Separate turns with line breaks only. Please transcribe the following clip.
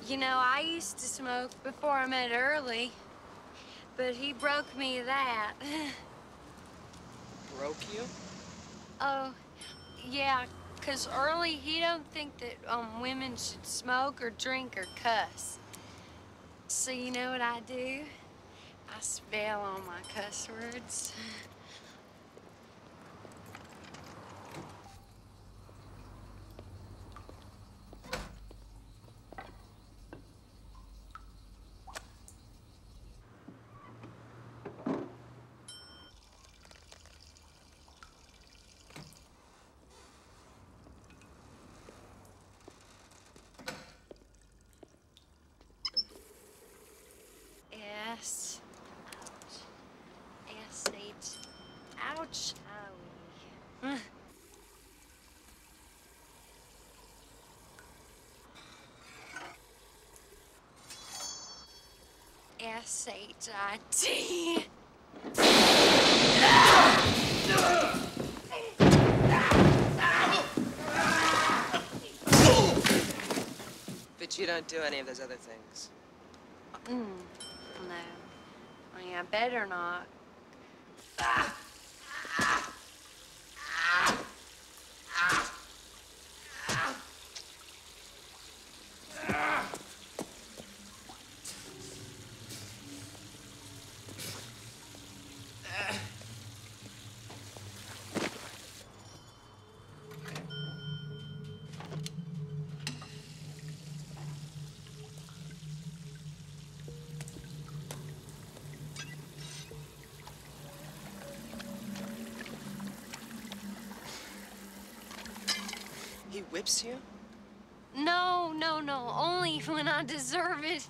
You know, I used to smoke before I met Early, but he broke me of that.
Broke you?
Oh, yeah, 'cause Early, he don't think that women should smoke or drink or cuss. So you know what I do? I spell all my cuss words. S. Ouch. S-H. Ouch. Owie. S-H-I-T.
But you don't do any of those other things.
No. I mean, I better not.
He whips you?
No, no, no. Only when I deserve it.